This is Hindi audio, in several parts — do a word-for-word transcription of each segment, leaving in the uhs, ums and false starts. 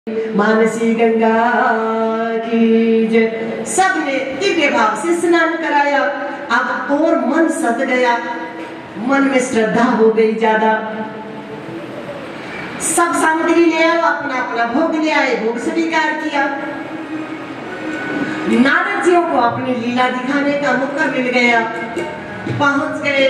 मानसी गंगा की जय। सबने दिव्य भाव से स्नान कराया। अब और मन सत गया, मन में श्रद्धा हो गई ज्यादा। सब सामग्री ले आओ, अपना अपना भोग ले आए, भोग स्वीकार किया। नारद जियों को अपनी लीला दिखाने का मौका मिल गया। पहुंच गए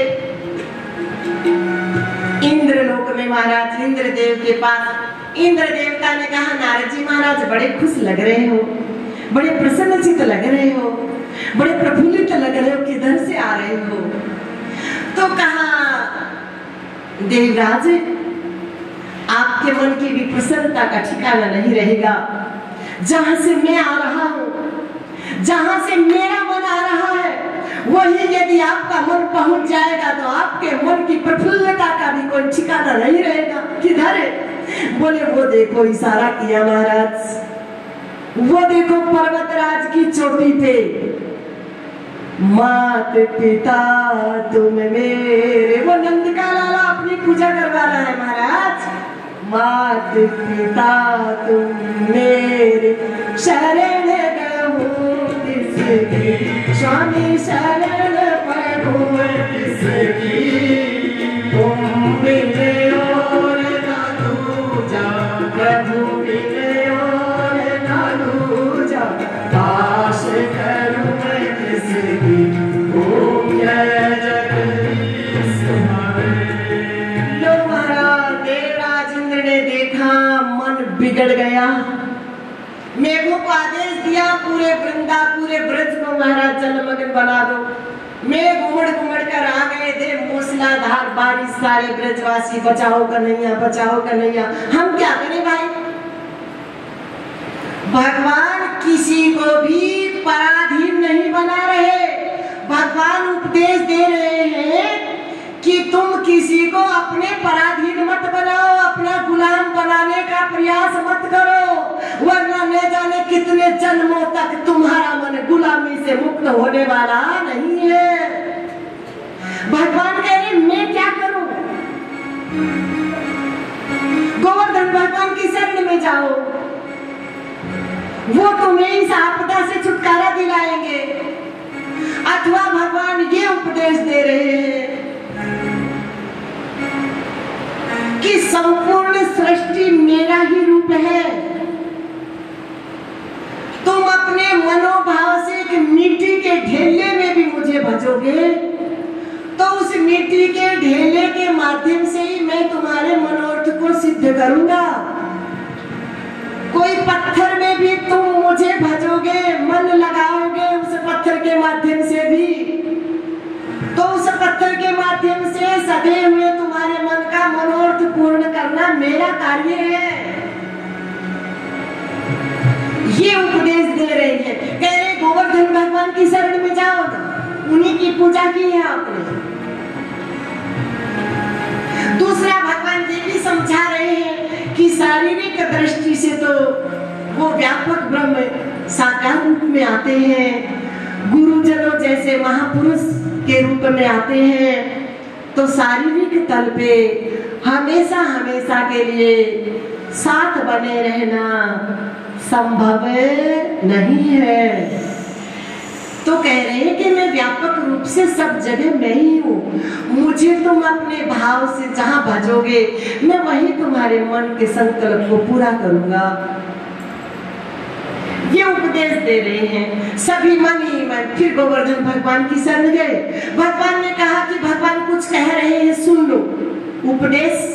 इंद्रलोक में महाराज इंद्रदेव के पास। इंद्र देवता ने कहा, नारद जी महाराज बड़े खुश लग रहे हो, बड़े प्रसन्नचित्त लग रहे हो, बड़े प्रफुल्लित लग रहे हो, किधर से आ रहे हो? तो कहा, देवराज आपके मन की भी प्रसन्नता का ठिकाना नहीं रहेगा। जहां से मैं आ रहा हूं, जहां से मेरा मन आ रहा है, वही यदि आपका मन पहुंच जाएगा तो आपके मन की प्रफुल्लता का भी कोई ठिकाना नहीं रहेगा। किधर है? बोले वो देखो, इशारा किया महाराज, वो देखो पर्वतराज की चोटी पे। मात पिता तुम मेरे, वो नंद का लाला अपनी पूजा करवा रहा है महाराज। मात पिता तुम मेरे, शरण गहूं किसकी, स्वामी शरण पढ़ो किसकी। तुम मिले और ना दूजा, प्रभु मिले और ना दूजा, आश करूं मैं किसकी, ओम जय जगदीश हरे। लो महाराज देवराज इंद्र ने देखा, मन बिगड़ गया। मेघों को आदेश दिया, पूरे वृंदा पूरे ब्रज को महाराज जलमग्न बना दो। मेघ उमड़ उमड़ कर आ गए थे, मूसलाधार बारिश, सारे ब्रजवासी बचाओ कन्हैया, बचाओ कन्हैया। हम क्या करें भाई? भगवान किसी को भी पराधीन नहीं बना रहे। भगवान उपदेश दे रहे हैं कि तुम किसी को अपने पराधीन मत बनाओ, अपना गुलाम बनाने का प्रयास मत करो, वरना न जाने कितने जन्मों तक तुम्हारा मन गुलामी से मुक्त होने वाला नहीं है। भगवान कह रहे मैं क्या करूं? गोवर्धन भगवान की शरण में जाओ, वो तुम्हें इस आपदा से छुटकारा दिलाएंगे। अथवा भगवान ये उपदेश दे रहे हैं कि संपूर्ण सृष्टि मेरा ही रूप है। तुम अपने मनोभाव से एक मिट्टी के ढेले में भी मुझे भजोगे तो उस मिट्टी के ढेले के माध्यम से ही मैं तुम्हारे मनोरथ को सिद्ध करूंगा। कोई पत्थर में भी तुम मुझे भजोगे, मन लगाओगे उस पत्थर के माध्यम से भी, तो उस पत्थर के माध्यम से सधे हुए तुम्हारे मन का मनोरथ पूर्ण करना मेरा कार्य है। ये उपदेश दे रहे हैं। कह रहे गोवर्धन भगवान की शरण में जाओ ना, उन्हीं की पूजा की है आपने। दूसरा भगवान ये भी समझा रहे हैं कि शारीरिक दृष्टि से तो वो व्यापक ब्रह्म साकार रूप में आते हैं, गुरुजनों जैसे महापुरुष के रूप में आते हैं, तो शारीरिक तल पे हमेशा हमेशा के लिए साथ बने रहना संभव नहीं है। तो कह रहे हैं कि मैं व्यापक रूप से सब जगह मैं ही हूँ। मुझे तुम अपने भाव से जहाँ भजोगे, मैं वही तुम्हारे मन के संकल्प को पूरा करूंगा। ये उपदेश दे रहे हैं। सभी मन ही मन फिर गोवर्धन भगवान की शरण गए। भगवान ने कहा कि भगवान कुछ कह रहे हैं, सुन लो। उपदेश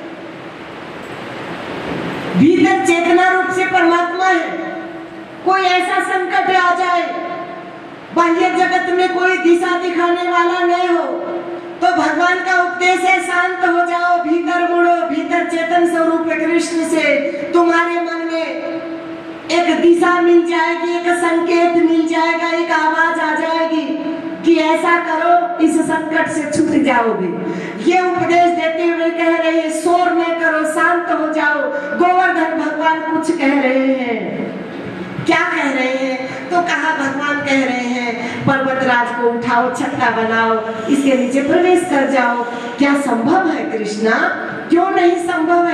भीतर चेतना रूप से परमात्मा है। कोई ऐसा संकट आ जाए, बाह्य जगत में कोई दिशा दिखाने वाला नहीं हो, तो भगवान का उपदेश है शांत हो जाओ, भीतर मुड़ो। भीतर चेतन स्वरूप कृष्ण से तुम्हारे मन में एक दिशा मिल जाएगी, एक संकेत मिल जाएगा, एक आवाज आ जाएगी कि ऐसा करो, इस संकट से छूट जाओगे। ये उपदेश देते हुए कह रहे हैं शोर न करो, शांत हो जाओ। गोवर्धन भगवान कुछ कह रहे हैं। क्या कह रहे हैं? तो कहा भगवान कह रहे हैं पर्वतराज को उठाओ, छत्ता बनाओ, इसके नीचे प्रवेश कर जाओ। क्या संभव है कृष्णा? क्यों नहीं संभव है?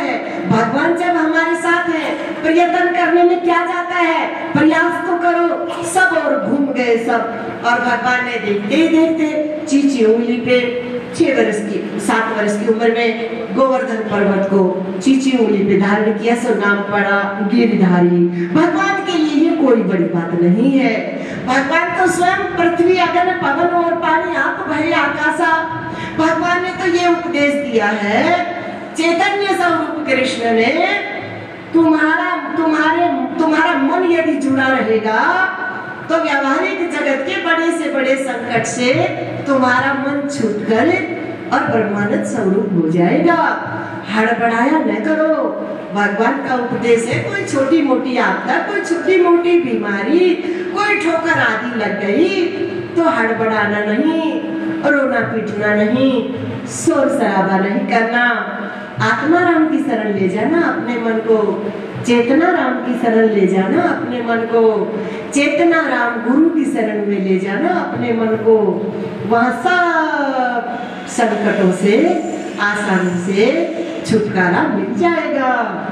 भगवान जब हमारे साथ है, प्रयत्न करने में क्या जाता है, प्रयास तो करो। सब और घूम गए सब। और भगवान ने देखते ही देखते चीची उंगली पे छह वर्ष की सात वर्ष की उम्र में गोवर्धन पर्वत को चीची उंगली पे धारण किया, सो नाम पड़ा गिरधारी। भगवान के लिए ये कोई बड़ी बात नहीं है। भगवान तो स्वयं पृथ्वी अगन पवन और पानी आप भय आकाशा। भगवान ने तो ये उपदेश दिया है, चैतन्य स्वरूप कृष्ण ने, तुम्हारा तुम्हारे तुम्हारा मन यदि जुड़ा रहेगा तो व्यावहारिक जगत के बड़े से बड़े संकट से तुम्हारा मन छूटकर और ब्रह्मानंद स्वरूप हो जाएगा। हड़बड़ाया न करो। भगवान का उपदेश है, कोई छोटी मोटी आपदा, कोई छोटी मोटी बीमारी, कोई ठोकर आदि लग गई तो हड़बड़ाना नहीं, रोना पीटना नहीं, शोर शराबा नहीं करना। आत्मा राम की शरण ले जाना अपने मन को, चेतना राम की शरण ले जाना अपने मन को, चेतना राम गुरु की शरण में ले जाना अपने मन को। वहां सब संकटों से आसानी से छुटकारा मिल जाएगा।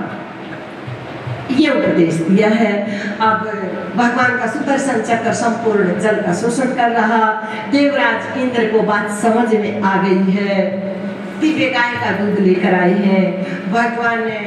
ये उपदेश दिया है। अब भगवान का सुदर्शन चक्र संपूर्ण जल का शोषण कर रहा। देवराज इंद्र को बात समझ में आ गई है। दिव्य गाय का दूध लेकर आए हैं। भगवान ने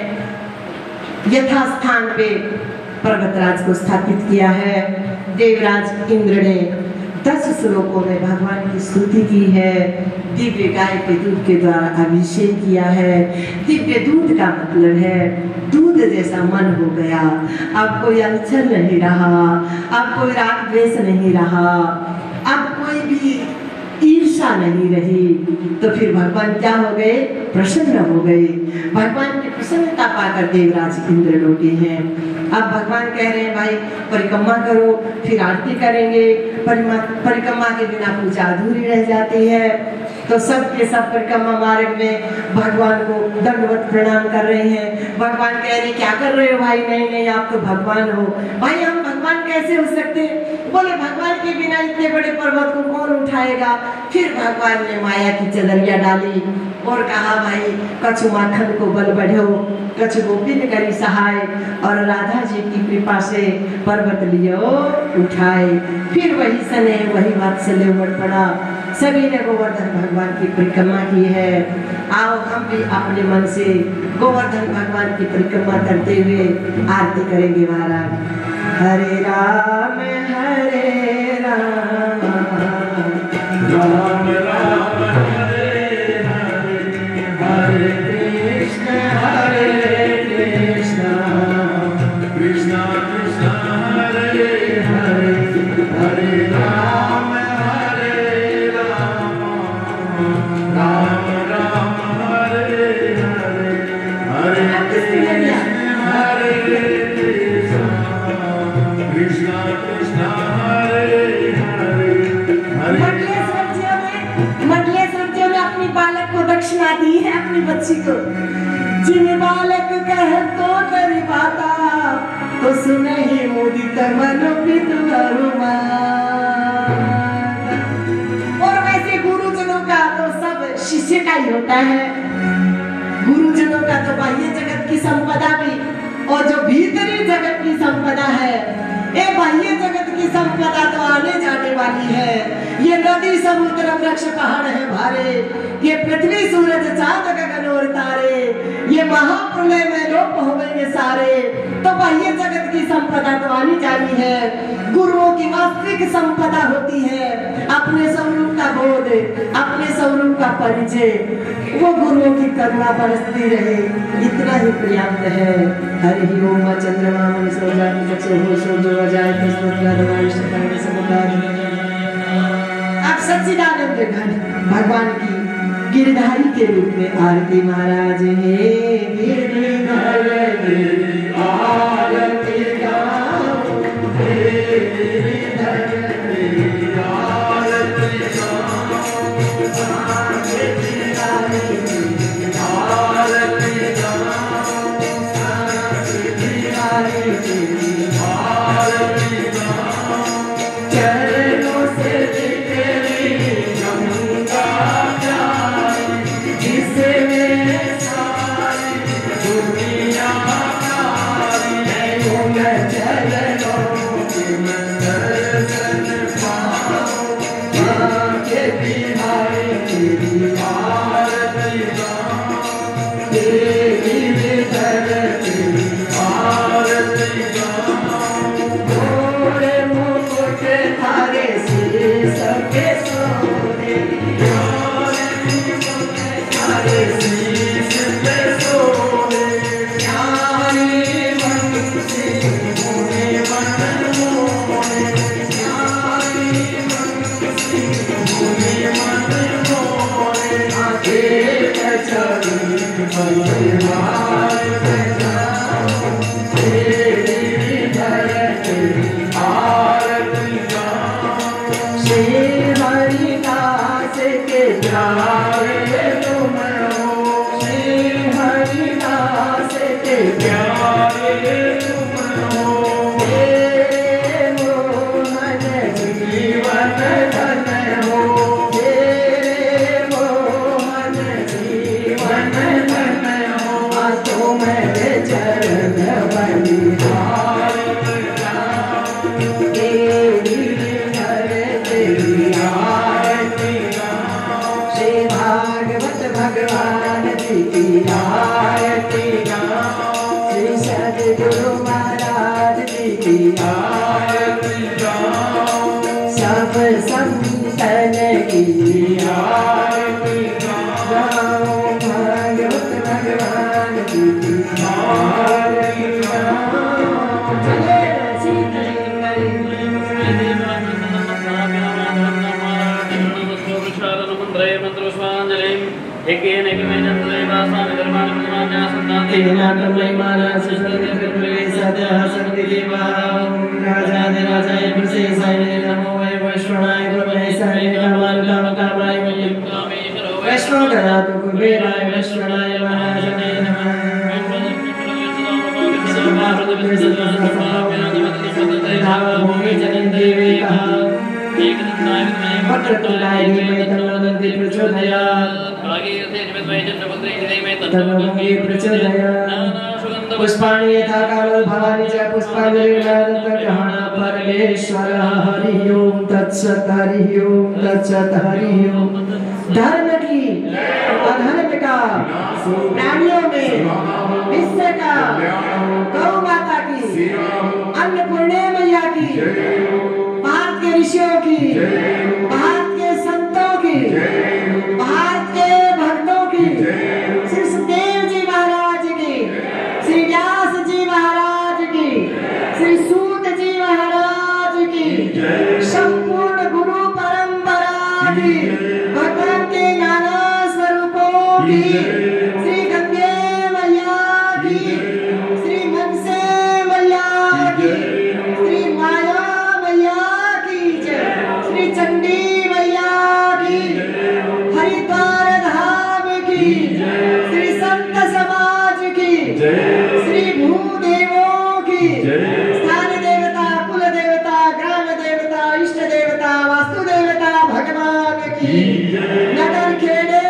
यथास्थान पे पर्वतराज को स्थापित किया है। देवराज इंद्र ने दस श्लोकों में भगवान की स्तुति की है। दिव्य गाय के दूध के द्वारा अभिषेक किया है। दिव्य दूध का मतलब है दूध जैसा मन हो गया। अब कोई अनचल नहीं रहा, अब कोई राग द्वेष नहीं रहा, अब कोई भी ईर्षा नहीं रही। तो फिर भगवान क्या हो गए, प्रसन्न हो गए। भगवान की प्रसन्नता पाकर देवराज इंद्र लौटे हैं। अब भगवान कह रहे हैं भाई परिक्रमा करो, फिर आरती करेंगे। परिक्रमा के बिना पूजा अधूरी रह जाती है। तो सब के सब परिक्रमा मार्ग में भगवान को दंडवत प्रणाम कर रहे हैं। भगवान कह रहे क्या कर रहे हो भाई? नहीं नहीं आप तो भगवान हो। भाई हम भगवान कैसे हो सकते? बोले भगवान के बिना इतने बड़े पर्वत को कौन उठाएगा? फिर भगवान ने माया की चदरिया डाली और कहा भाई कछु माखन को बल बढ़ो, कछु गोपिन करी सहाय, और राधा जी की कृपा से पर्वत लियो उठाए। फिर वही सने वही वात्सल्य उमड़ पड़ा। सभी ने गोवर्धन भगवान की परिक्रमा की है। आओ हम भी अपने मन से गोवर्धन भगवान की परिक्रमा करते हुए आरती करेंगे महाराज। हरे राम हरे राम राम राम हरे हरे, हरे कृष्ण हरे कृष्ण, कृष्ण कृष्ण हरे हरे, हरे राम हरे राम, राम राम हरे हरे, हरे कृष्ण हरे कृष्ण, कृष्ण कृष्ण हरे हरे, हरे मंडलेश्वर में अपनी बालक को दक्षिणा दी है, अपनी बच्ची को। जिन बालक कह तो तेरी बाता, तो सुने ही मुदित मन पितु और वैसे गुरुजनों का तो सब शिष्य का ही होता है। गुरुजनों का तो बाह्य जगत की संपदा भी, और जो भीतरी जगत की संपदा है, ये बाह्य जगत की संपदा तो आने जाने वाली है। ये नदी समुद्र वृक्ष पहाड़ है भारे, ये पृथ्वी सूरज चांद गगन और तारे, ये महाप्रलय में लोप हो गए सारे। तो बाह्य जगत की संपदा तो आनी जानी है। गुरुओं की वास्तविक संपदा होती है अपने स्वरूप का बोध, अपने स्वरूप का परिचय। वो गुरुओं की करुणा बरसती रहे, इतना ही पर्याप्त है। हरि ओम चंद्रमा मन सो जाए चक्षु हो सो जो जाए अब सच्चिदानंद घन भगवान की गिरधारी के रूप में आरती महाराज है। गिरधर की आरती गाओ, गिरधर की आरती गाओ, आरती चरणों से तेरी गंगा प्यारी, जिसमें सारी दुनिया पुष्पाणि यथा कालो भवानि च पुष्पाञ्जलि ग्रहण परमेश्वर हरि ओम तत्सत हरि ओम तत्सत हरि ओम। धर्म की अधर्म का प्राणियों में विश्व का गौ माता की अन्नपूर्णे मैया की भारत के ऋषियों की भारत के संतों की भारत के भक्तों की श्री सुखदेव जी महाराज की श्री व्यास जी महाराज की श्री सूत जी महाराज की संपूर्ण गुरु परंपरा की भगवान के नाना स्वरूपों की श्री गंगे मैया की श्री मनसे मैया की श्री माया मैया की श्री चंडी मैया की हरिद्वार धाम की श्री संत समाज की श्री भूदेवों की स्थान देवता कुल देवता ग्राम देवता इष्ट देवता वास्तु देवता भगवान की नगर खेड़े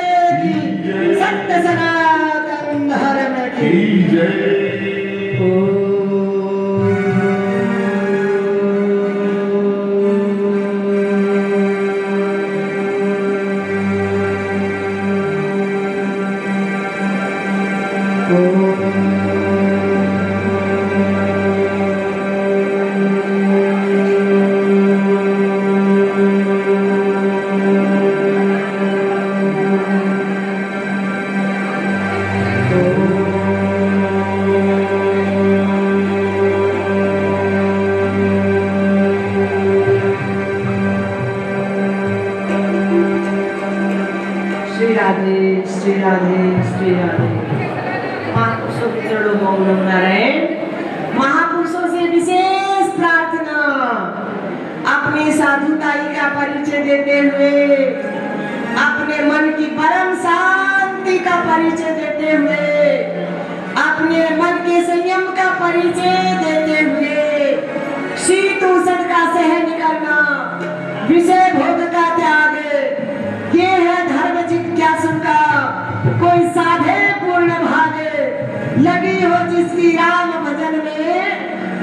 की सत्य सनातन धर्म की महापुरुषों से विशेष प्रार्थना अपनी साधुताई का परिचय देते हुए अपने मन की परम शांति का परिचय देते हुए अपने मन के संयम का परिचय देते हुए शीत उष्ण का सहन करना विषय भोग का त्याग ये है धर्म जिज्ञासु का कोई साधे पूर्ण भाग लगी हो जिसकी राम भजन में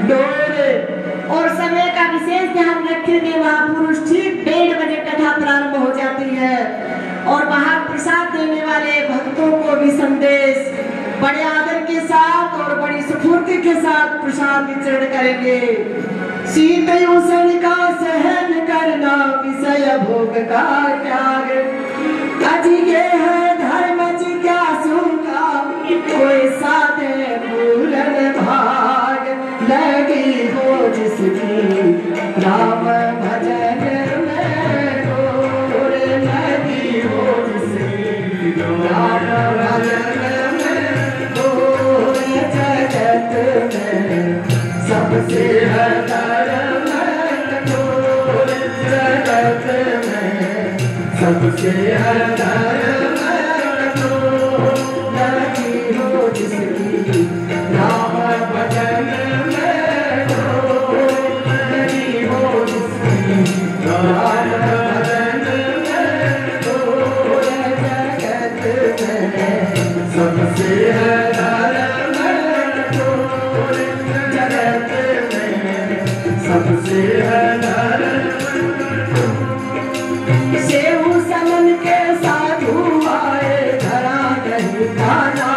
डोर। और समय का विशेष ध्यान रखेंगे, महापुरुष ठीक डेढ़ बजे कथा प्रारंभ हो जाती है और बाहर प्रसाद देने वाले भक्तों को भी संदेश बड़े आदर के साथ और बड़ी स्फूर्ति के साथ प्रसाद वितरण करेंगे। शीत उष्ण का सहन करना विषय भोग का त्याग, अजिगे है धर्म जिज्ञासु का कोई साधे पूर्ण भाग। लगी हो जिसकी राम भजन में डोर, लगी हो जिसकी राम भजन में डोर। जगत में सबसे है धर्म कठोर, जगत में सबसे है धर्म कठोर। लगी हो जिसकी राम भजन में डोर, लगी हो जिसकी राम भजन में डोर। जगत में सबसे है धर्म कठोर, जगत में सबसे है धर्म। सेऊ समन के साधु आए धरा नहीं खाना,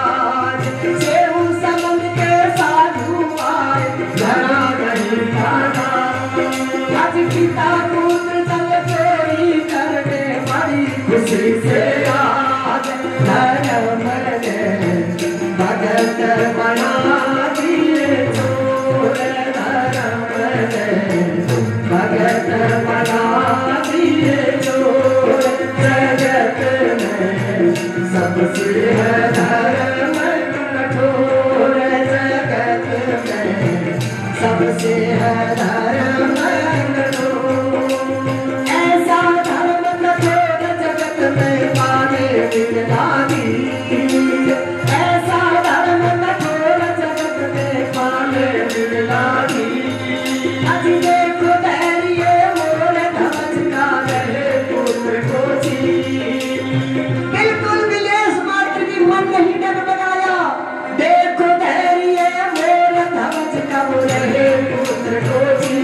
सेऊ समन के साधु आए धरा नहीं खाना। आज पिता पुत्र जल चोरी करने बड़ी खुशी से आज धर्म ने भगत बना दिए चोर, धर्म ने भगत बना दिए चोर। जगत में सबसे है धर्म कठोर, जगत में सबसे है धर्म कठोर। ऐसा धर्म कठोर जगत में पाने मिलना दी, ऐसा धर्म कठोर जगत में पाने मिलना दी। अज देखो धैर्य मोर ध्वज का रहे पुत्र को जी। बिल्कुल विलेश मात्र की मन नहीं डगमगाया, देखो धैर्य मोर ध्वज का रहे पुत्र को जी।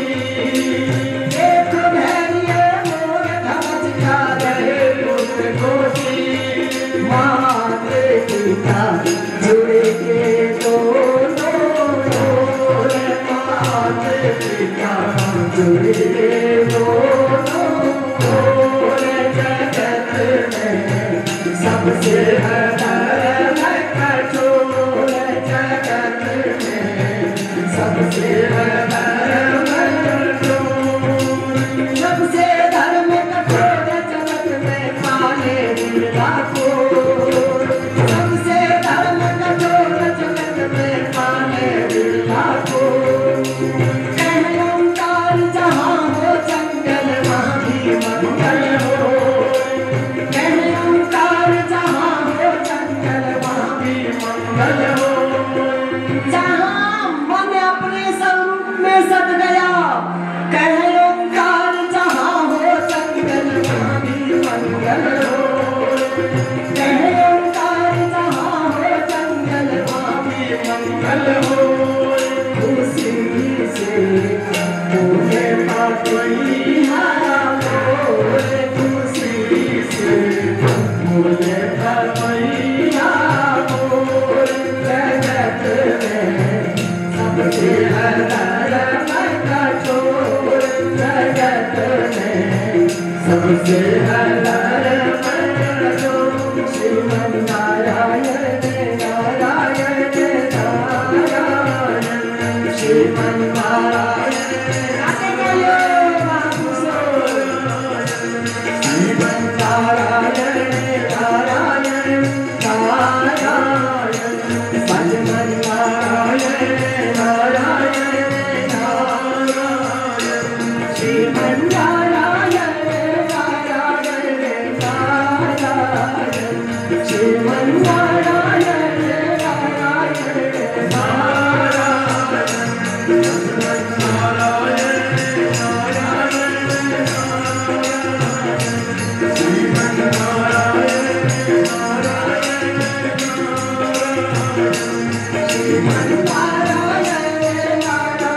देखो धैर्य मोर ध्वज का रहे पुत्र को जी। माते पिता जुड़े के दोनों डोर, माते पिता जुड़े के दोनों डोर। जगत में सबसे है धर्म कठोर, जगत में सबसे है धर्म कठोर। सबसे धर्म कठोर जगत में पाने मिलना को, सबसे धर्म कठोर जगत में पाने मिलना को। कहे ओंकार जहाँ हो जंगल वहाँ भी मंगल हो, कहे ओंकार जहाँ हो जंगल वहाँ भी मंगल हो। जहाँ मन अपने स्वरूप में सद गया, कहे ओंकार जहाँ हो जंगल वहाँ भी मंगल हो, कहे ओंकार जहाँ हो जंगल वहाँ भी मंगल हो। खुशी से मोहे पापी हारा मोर, खुशी से मोहे पापी हारा मोर। जगत में सबसे है धर्म कठोर, जगत में सबसे है धर्म कठोर। श्रीमन नारायण नारायण नारायण, श्रीमन नारायण श्रीमन नारायण नारायण नारायण, भजमन नारायण नारायण नारायण, श्रीमन नारायण नारायण नारायण, श्रीमन नारायण नारायण नारायण, भजमन नारायण नारायण नारायण, श्रीमन नारायण नारायण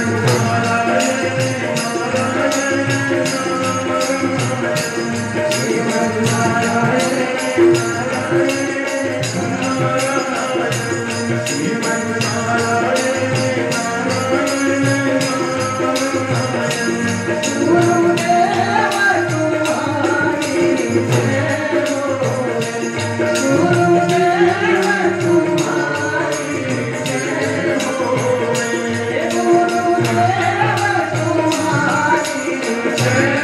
तुम्हारी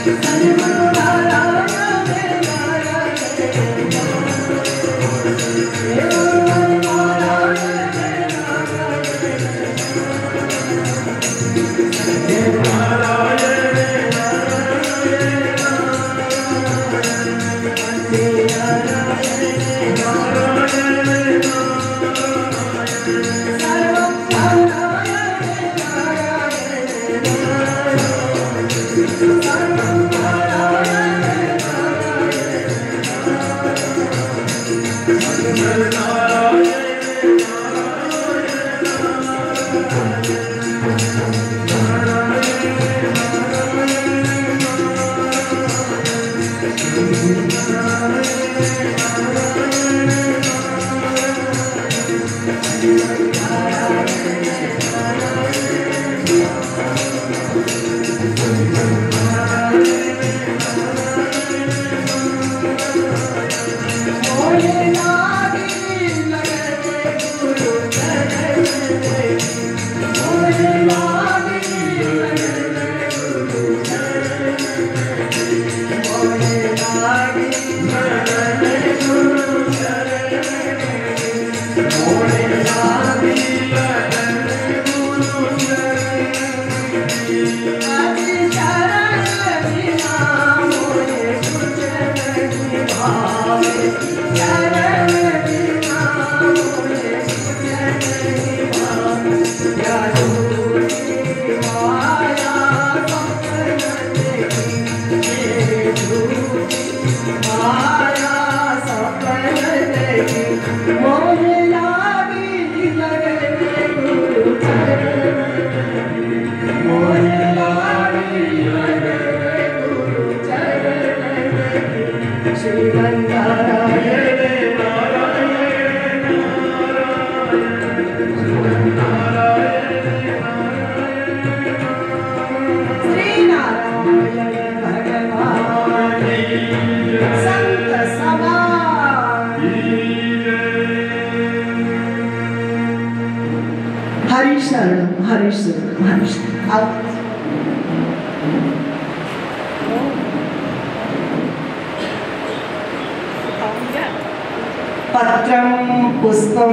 पत्रं पुष्पं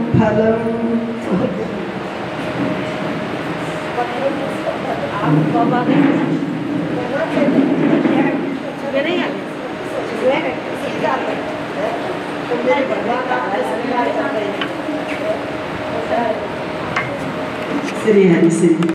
फलं श्री हरि श्री